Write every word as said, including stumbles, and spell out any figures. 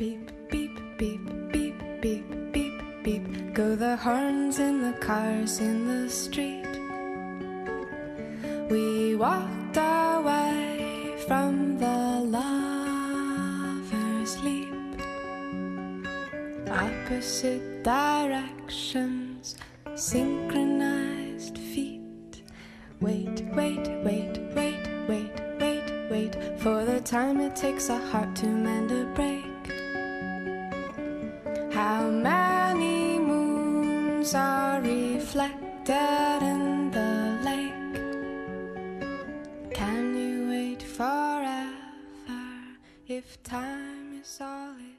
Beep, beep, beep, beep, beep, beep, beep. Go the horns in the cars in the street. We walked away from the lover's leap. Opposite directions, synchronized feet. Wait, wait, wait, wait, wait, wait, wait for the time it takes a heart to mend a break. How many moons are reflected in the lake? Can you wait forever if time is all it